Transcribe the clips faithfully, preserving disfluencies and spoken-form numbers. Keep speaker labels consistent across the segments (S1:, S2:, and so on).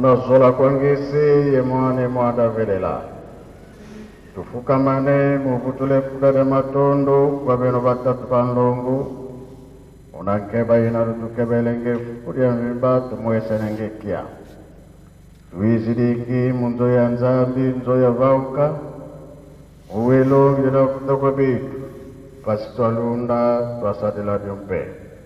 S1: munazola kwangese ye mwana mwanda velela tufukamane muvutule kudade matondo kwa beno batatu panlongo unankeba ina rutukebelenge kudia mimba tumwesenenge kia tuizidingi munzo ya nzambi nzo ya vauka uwelo ngila kutokwa bitu pasitwalunda twasadila diompe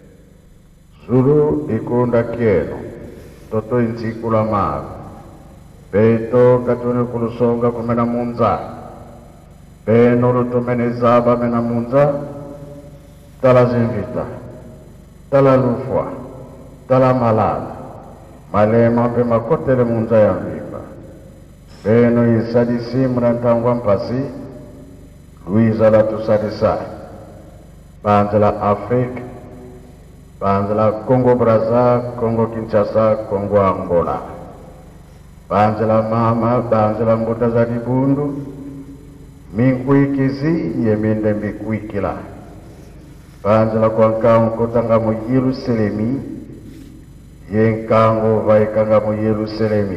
S1: Zulu ikunda kieno toto insikula maru peito katune kulusonga kumena munza peno lutumene zaba mena munza tala zingita tala lufwa tala malala malema pe makotele munza ya mimba peno isadisi mrantangwa mpasi Luiza la tusadisa Banzela Afrique Banzela Congo Brazza Congo Kinshasa Congo Angola Banzela mama Banzela mbota za dibundu Minkuikizi yemende mikuikila Banzela kwa nkango kotanga mu Yerusalemi Yenkango vaikanga mu Yerusalemi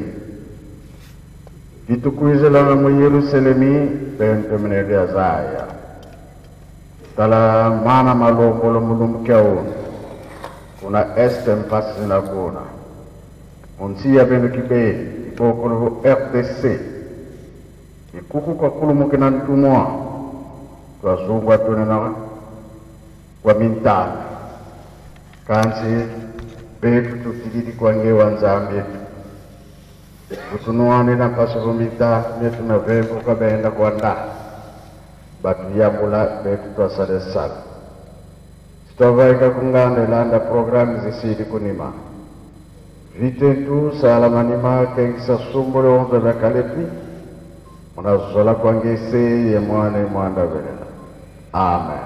S1: Vitukuizela mu Yerusalemi Bento menede azaya Tala mana malongolo mulumkia unu Kuna este mpasi na kuna Unsia benu kibe Ipokolo R D C Ikuku kwa kulu mukina ntumwa Kwa zungwa tunena Kwa mintana Kansi Betu tutigidi kwa ngewa nzambi Utunuane na pasu mita Netu na vembu kabenda kwa nda Batu yambula betu tuasade sana Sitovaika kungande landa programu zisidi kunima Vitentu salamanima kengisa sumbule onzo na kalepi Munazola kwa ngese ye mwane mwanda velela Amen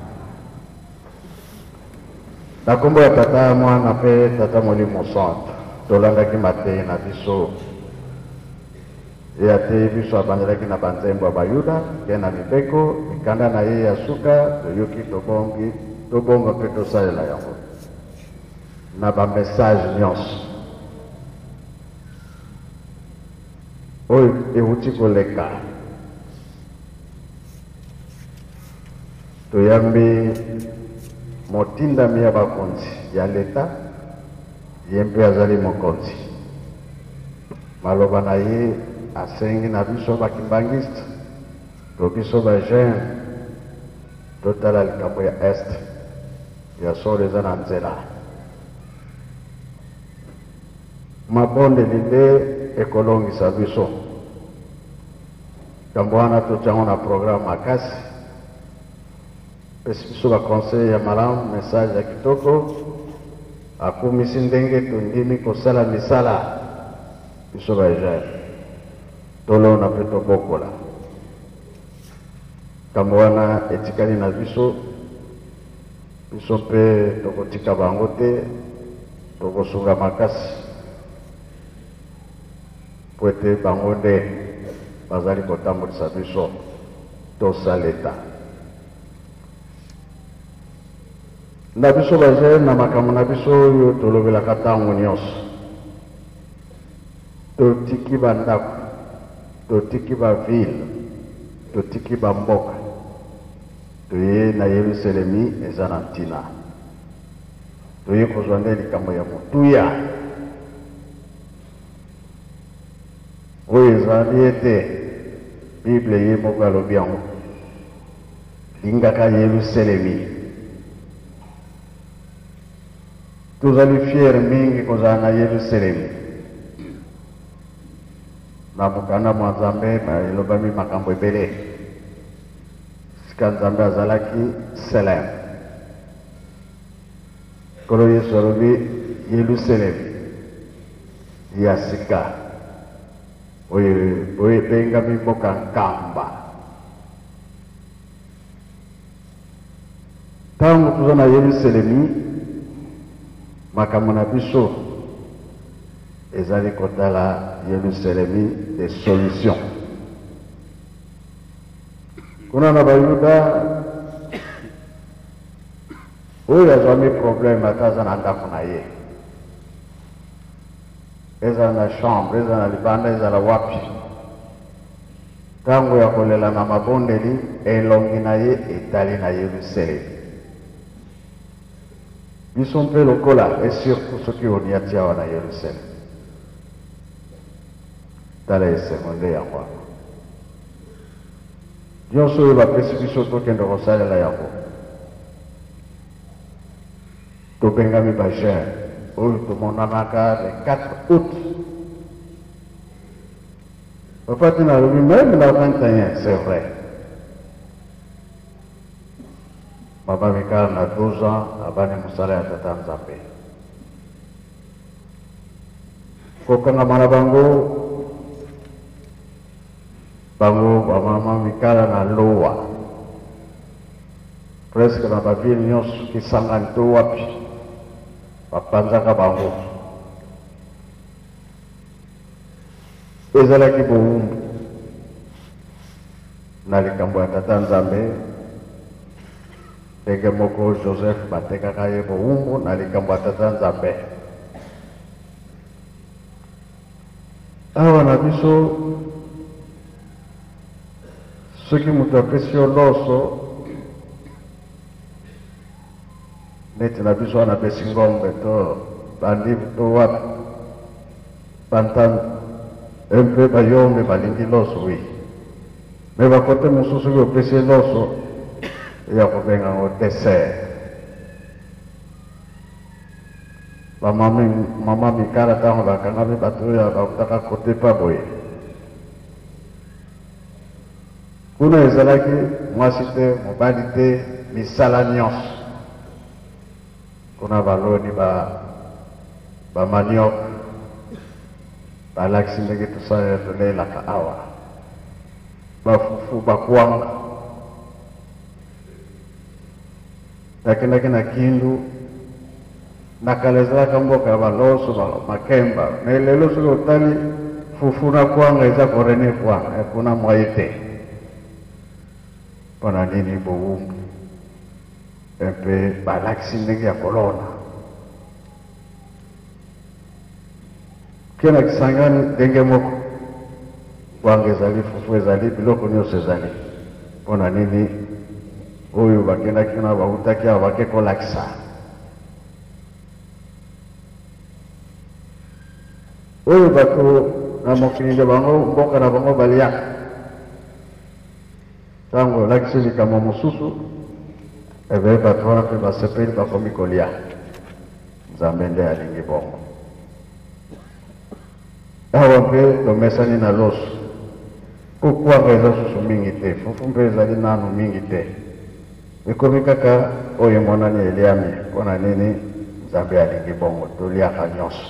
S1: Nakumbo ya tata mwana pe tata mulimu santa Tolanda kimate na biso Ya te biso abandelaki na banzembo abayuda Kena mibeko Ikanda na ye ya suka Toyoki tobongi Tobonga pe tosalela yango Na ba message nyonso Oyo ewuti koleka Toyambi Motinda miya bakonzi Ya leta Yempe azali mokonzi Maloba na ye Asengi na biso bakimbangista To biso ba jen Totala likambo ya est Ya sore za na nzela Mabonde linde Ekolongi sa biso Kambuana tochango na programu makasi Pesi biso ba conseil ya malamu Message ya kitoko Akumisi ndenge tundimi kosala misala Biso ba jen Tolo na peto bokola Kambuana etikali na biso Biso pe toko tika bangote Toko sunga makasi Pwete bangonde Bazali kotambulisa biso Tosa leta Na biso baje na makamu na biso Yo tolobela katangu nyonso Totiki bandaku Totiki ba ville Totiki ba mboka Toye na Yerusalemi ezana ntina Toye kozwande likambo ya mutuya Oyo ezali ete Bible ye moko alobi yango Lingaka Yerusalemi Tozali fier mingi kozala na Yerusalemi Na mukanda mwa Nzambe elobami makambo ebele Sika Nzambe azalaki Selem Kolo Yesu alobi Yerusalemi Ya sika Oye benga mimboka nkamba Tangu tuza na Yerusalemi Makambo na biso Ezali kotala Yerusalemi des solutions Kuna na bayuda Oyo azwami problème ataza na ndako na ye eza na chambre, eza na libanda, eza la wapi. Tango ya kolela na mabondeli, elongi na ye etali na Yerusalem. Biso mpe lokola, et surtout soki oniati awa na Yerusalem. Tala esemonde yango wana. Nyonso oyo bapesi biso tokende kosalela yango. Tobengami bajeune oyo tomonanaka le quatre août. Papa tina lobi même na vingt et un, c'est vrai. Maman Mikala na douze ans, abani musala ya tata Nzambe. Kokanga mana bango bango ba Maman Mikala na loa. Presque na ba ville nyonso kisangani to wapi. Bapanzaka bango. Ezalaki bowumbu na likambo ya tata Nzambe. Ndenge moko Joseph batekaka ye bowumbu na likambo ya tata Nzambe. Awa na biso soki moto apesi yo loso neti na biso wana apesi ngombe to bandibu to wapi bantanu empe bayombe balingi loso wi me bakote mosusu soki opesi loso ya kobenga ngo dessert. Mama Mikala tango bakangami bato oyo bakutaka kote pa boye. Kuna ezalaki mwasi te mobali te misala nyonso. Kuna baloni ba bamaniok balakisi ndenge tosala tolelaka awa bafufu bakwanga nakendaki na Kindu nakala ezalaka mboka ya baloso makemba me lelo soki otali fufu na kwanga eza korene kwanga ekuna mwaye te mpona nini bowumbu empe balakisi ndenge ya kolona kena Kisangani ndenge moko kwanga ezali fufu ezali biloko nyonso ezali mpona nini oyo bakendaki na bautaki awa bake kolakisa oyo bato na mokili nde bango mboka na bango baliaka tango olakisi likambo mosusu ebe bato wana mpe basepeli bakomi kolia Nzambe nde alingi bongo. Awa mpe tomesani na loso kokwanga eza susu mingi te fufu mpe ezali nanu mingi te ekomi kaka oyo emonani eliami mpona nini Nzambe alingi bongo toliaka nyonso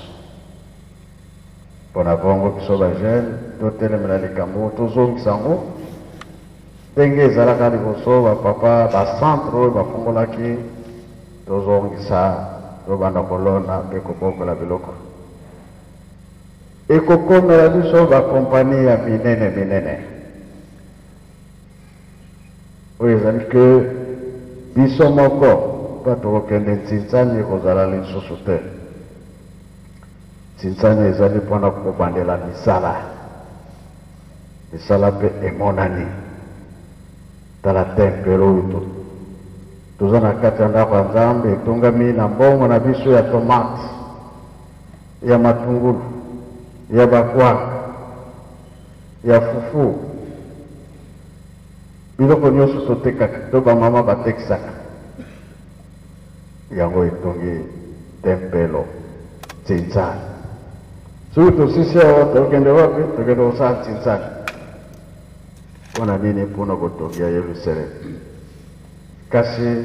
S1: mpona bongo biso bajeune totelemela likambo tozongisa yango ndenge ezalaka liboso bapapa bacentre oyo bafungolaki tozongisa tobanda kolona mpe kobokola biloko ekokomela biso bakompani ya minene minene oyo ezali ke biso moko mpa tokokende ntsintsani ekozala lisusu te. Ntsintsani ezali mpona kobandela misala misala mpe emonani tala tempelo oyo toza na kati ya ndako ya Nzambe etongami na mbongo na biso ya tomate ya matungulu ya bakwanga ya fufu biloko nyonso totekaka to bamama batekisaka yango etongi tempelo Ntsintsani. Soki tosisi awa tokende wapi tokende kosala Ntsintsani mpona nini mpona kotongia Yerusalem kasi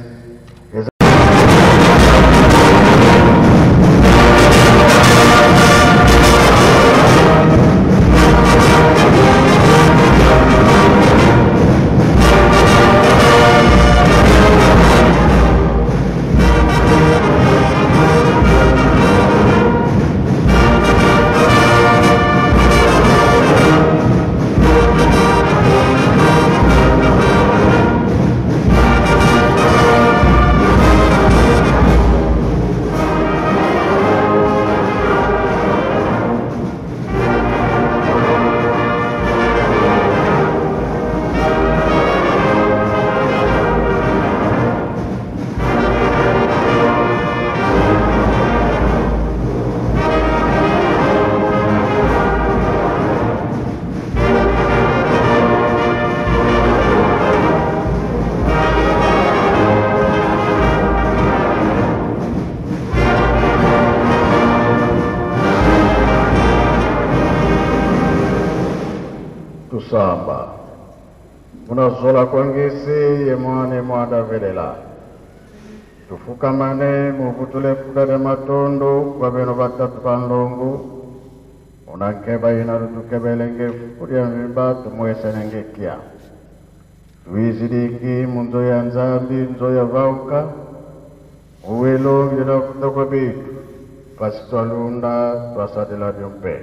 S1: munazola kwangese ye mwane mwanda velela tufukamane muvutule kudade matondo kwa beno batatu panlongo unankeba ina rutukebelenge kuria mimba tumwesenenge kia tuizidingi munzo ya nzambi nzo ya vauka uwelo ngina kutokwa bitu pasitwalunda twasadila diompe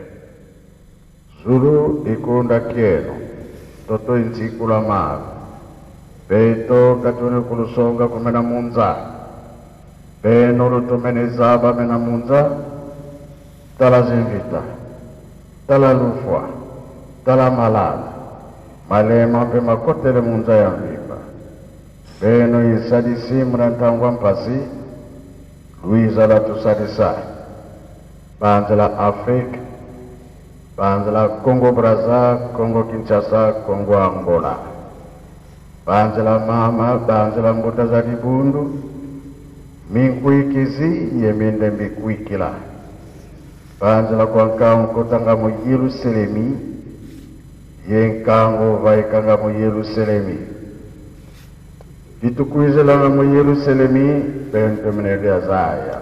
S1: Zulu ikunda kieno toto inzikula maru peito katuni kulusonga kumena munza peno lutumene zaba mena munza tala zinvita tala lufwa tala malala malema pe makotele munza ya mbiba peno isadisi mnantangwa mpasi Luiza la tusadisa Banzela Afrika Banzela Congo Brazza Congo Kinshasa Congo Angola Banzela mama Banzela mbuta za dibundu Minkuikizi yemende mikuikila Banzela kwa nkangu kotanga mu Yerusalemi Yenkango vaikanga mu Yerusalemi Vitukuizela mu Yerusalemi Bento menedea zaya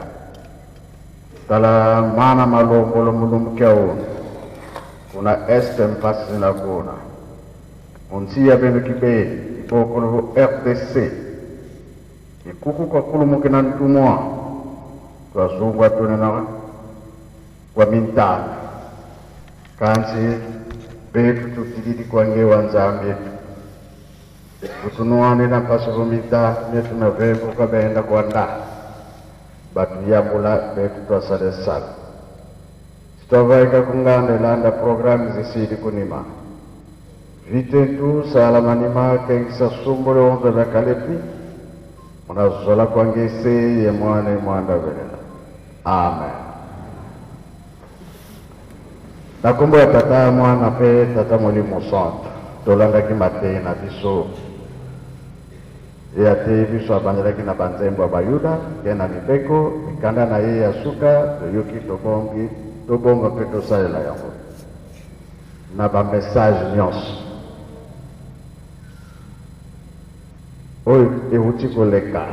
S1: Tala mana malongolo mulumkeo Kuna este mpasi na kuna Unsia bendo kibe Ipokolo R D C Ikuku kwa kulu mukina ntumwa Kwa zungwa tunena Kwa mintana Kansi Betu tutididi kwa ngewa nzambi Utunuani na pasuvumita Netu na vebu kabenda kwa nda Batu yambula betu tuasade sal Sitovaika kungane landa programu zisidi kunima Vitentu salamanima kengisa sumbule onzo na kalepi Unazola kwa ngese ye mwane mwanda velela Amen Nakumbu ya tata mwana pe tata mwalimu santo Tolanda kimate na biso Ya te biso abandelaki na banzembo bayuda kena mibeko mikanda na ye ya suka toyoki tobongi tobonga pe tosalela yango na ba message nyonso oyo euti koleka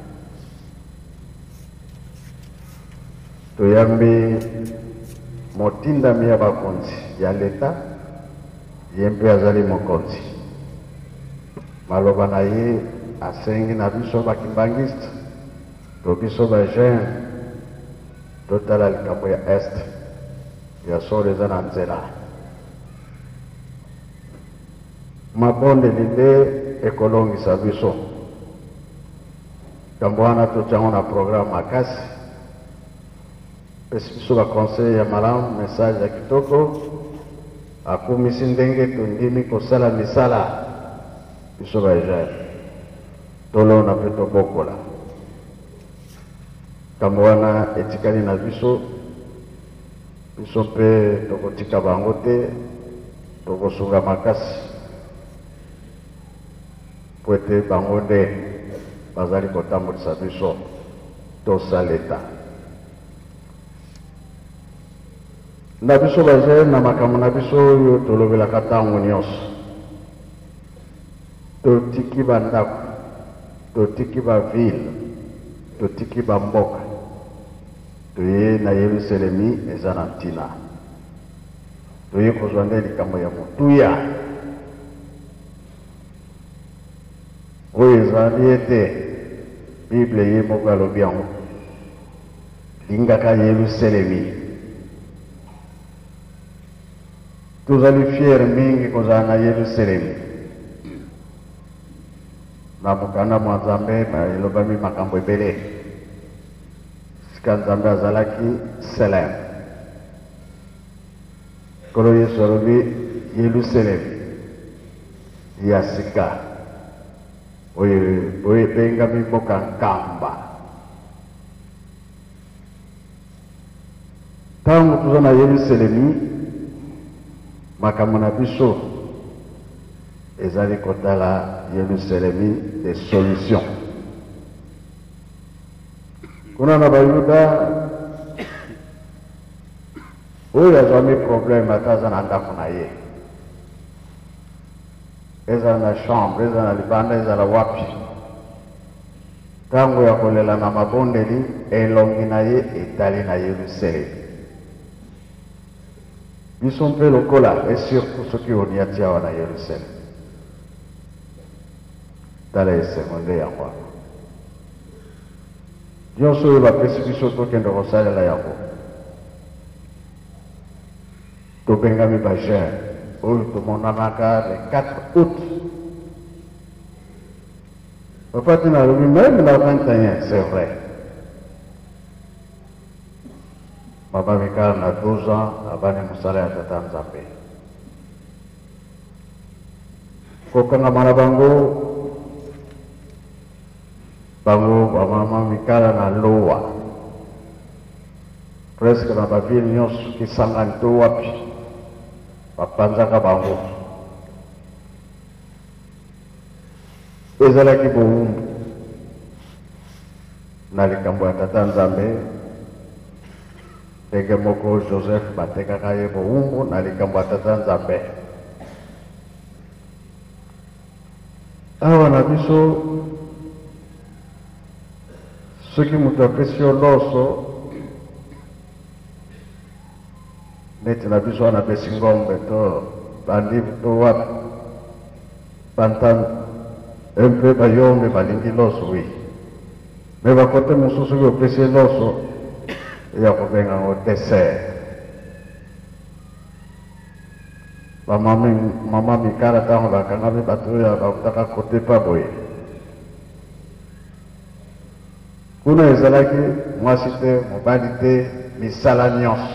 S1: toyambi motindami ya bakonzi ya leta ye mpe azali mokonzi maloba na ye asengi na biso bakimbangiste to biso bajeune totala likambo ya este ya solo eza na nzela mabonde lile ekolongisa biso kambo wana totyango na programme makasi pesi biso baconseil ya malamu message ya kitoko akumisi ndenge tondimi kosala misala biso bajeune tolo na peto bokola kambo wana etikali na biso biso mpe tokotika bango te tokosunga makasi po ete bango nde bazali kotambolisa biso tosaleta na biso bajeune na makambo na biso oyo tolobelaka ntango nyonso totiki bandako totiki ba ville totiki ba mboka toye na Yerusalemi eza na ntina toye kozwa nde likambo ya motuya oyo ezali ete bible ye moko alobi yango lingaka Yerusalemi tozali fiere mingi kozala na Yerusalemi na mukanda mwa Nzambe elobami makambo ebele sika Nzambe azalaki Selem kolo Yesu alobi Yerusalemi ya sika oyo ebengami mboka nkamba ntango toza na Yerusalemi makambo na biso ezali kotala Yerusalemi des solutions kuna na bayuda oyo azwami problème ataza na ndako na ye eza na chambre, eza na libanda, eza na wapi. Tango ya kolela na mabondeli, elongi na ye etali na Yerusalemi. Biso mpe lokola, et surtout soki oniati awa na Yerusalemi. Tala esemonde yango. Nyonso oyo bapesi biso tokende kosalela yango. Tobengami bajeune oyo tomonanaka le quatre août. Papa tina lobi même la vingt et un, c'est vrai. Papa Mikal na douze ans abani musala ya tata Nzambe. Kokanga mana bango bango bamama Mikala na lowa. Presque na bavile nyonso kisangani to wapi. Bapanzaka bango. Ezalaki bowumbu na likambo ya tata Nzambe. Ndenge moko Joseph batekaka ye bowumbu na likambo ya tata Nzambe. Awa na biso soki moto apesi yo loso neti na biso wana apesi ngombe to bandibu to wapi bantana mpe bayombe balingi loso wi me bakote mosusu soki opesi loso ya kobenga ngo dessert. Mama Mikala tango bakangami bato ya bakutaka kote pa boye. Kuna ezalaki mwasi te mobali te misala nyonso.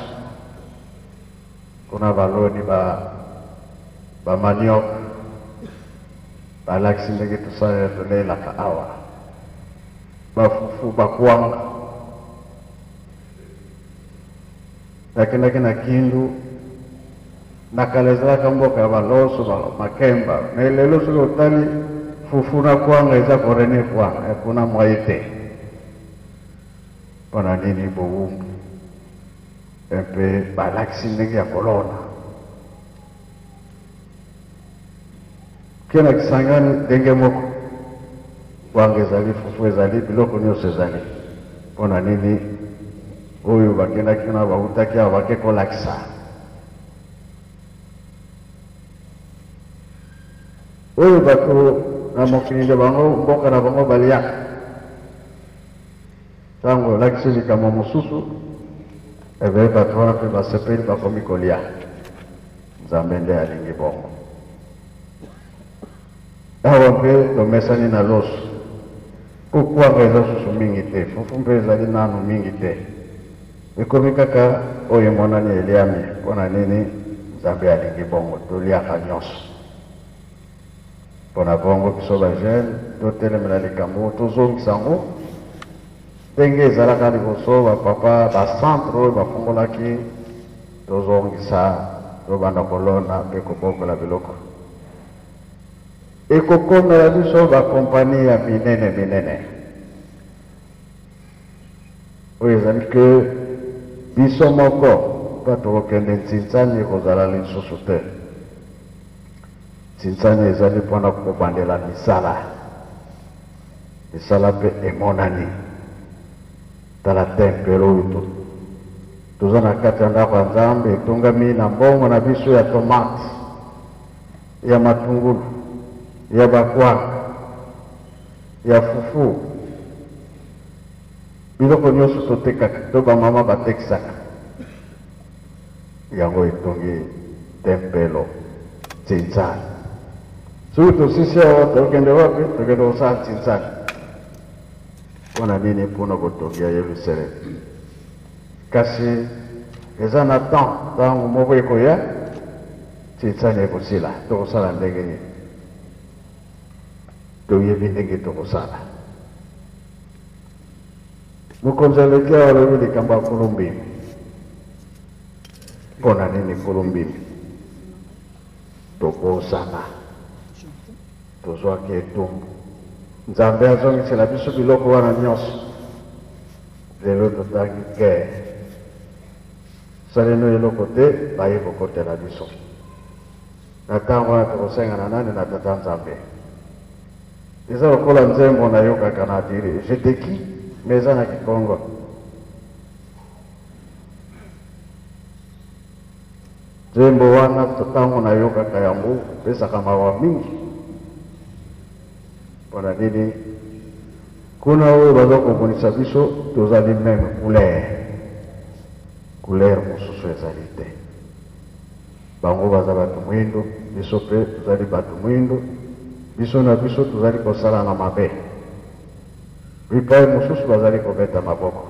S1: Kuna baloni ba ba maniok balakisi ndenge tosala tolelaka awa bafufu bakwanga nakendaki na Kindu nakala ezalaka mboka ya baloso makemba me lelo soki otali fufu na kwanga eza korene kwanga ekuna mwaye te mpona nini bowumbu mpe balakisi ndenge ya kolona ke na Kisangani ndenge moko kwanga ezali fufu ezali biloko nyonso ezali mpona nini oyo bakendaki na bautaki awa bake kolakisa oyo bato na mokili nde bango mboka na bango baliaka tango olakisi likambo mosusu ebe bato wana mpe basepeli bakomi kolia. Nzambe nde alingi bongo. Awa mpe tomesani na loso kokwanga eza susu mingi te fufu mpe ezali nanu mingi te ekomi kaka oyo emonani eliami mpona nini Nzambe alingi bongo toliaka nyonso. Mpona bongo biso bajeune totelemela likambo tozongisa ngo ndenge ezalaka liboso bapapa bacentre oyo bafungolaki tozongisa tobanda kolona mpe kobokola biloko. Ekokomela biso bakompani ya minene minene oyo ezali ke biso moko mpa tokokende ntsintsani ekozala lisusu te. Ntsintsani ezali mpona kobandela misala misala mpe emonani. Tala tempelo oyo toza na kati ya ndako ya Nzambe etongami na mbongo na biso ya tomate ya matungulu ya bakwanga ya fufu biloko nyonso totekaka to bamama batekisaka yango etongi tempelo Ntsintsani. Soki tosisi awa tokende wapi tokende kosala Ntsintsani mpona nini mpona kotongia Yerusalemi. Kasi eza na temps ntango moko ekoya Ntsintsani ekosila tokosala ndenge nini toyebi ndenge tokosala. Mokonzi aleki awa alobi likambo ya kulumbimi. Mpona nini kulumbimi tokosana tozwaki etumbu. Nzambe azongisela biso biloko wana nyonso. Lelo totangi guerre saleno eloko te baye kokotela biso. natangwa tukusenga na nani na tata Nzambe iza lokola nzembo na yoka kanatiri jeteki meza na Kikongo nzembo wana tutango na yoka kayangu pesa kama wa mingi pona nini kuna oyo bazoko kunisa biso tozali meme couleur couleur mosusu ezali te bango baza bato mwindo biso pe tozali bato mwindo biso na biso tozali kosala na mabe bipai mosusu bazali kobeta maboko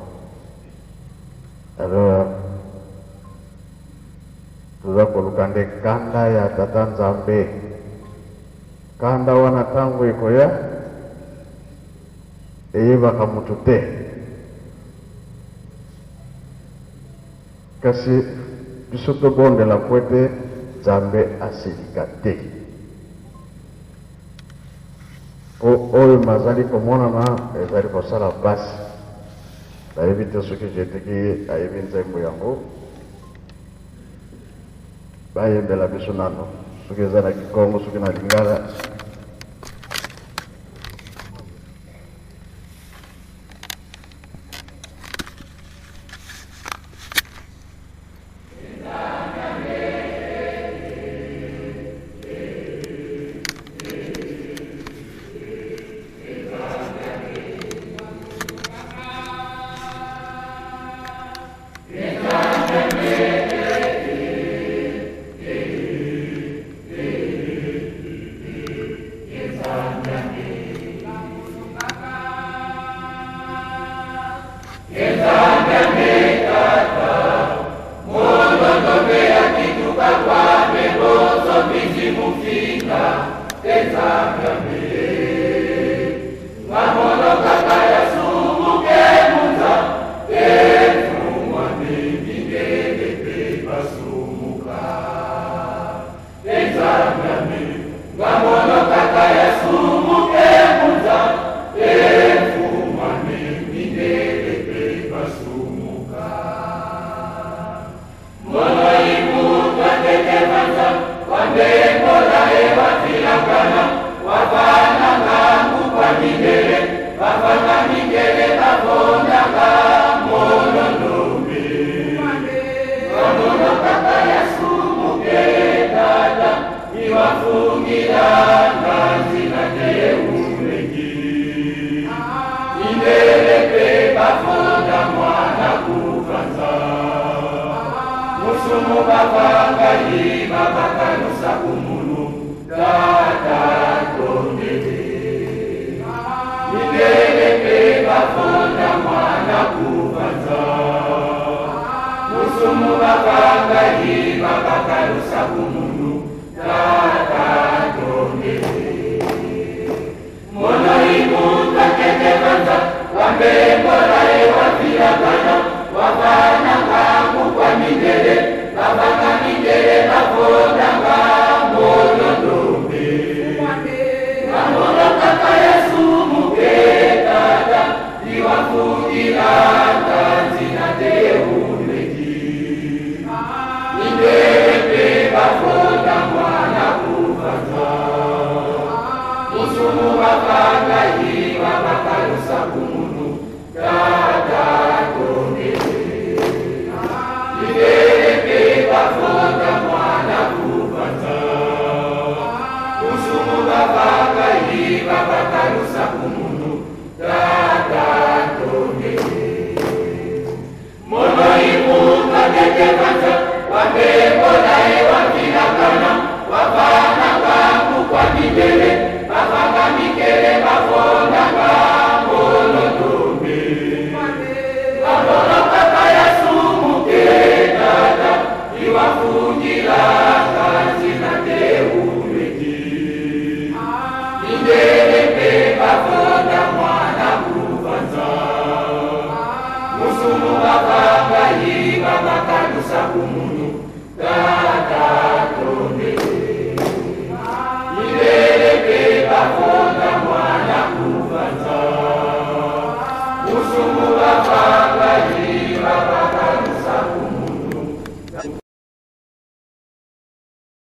S1: alors toza koluka nde kanda ya tata Nzambe kanda wana ntango ekoya eyebaka mutu te kasi biso tobondela po ete Nzambe asilika te po oyo mazali komonana ezali kosala basi nayebi te soki jeteki ayebi nzembo yango bayembela biso nano soki eza na Kikongo soki na Lingala
S2: Musumu baba, baba kanusa kumunu, da da.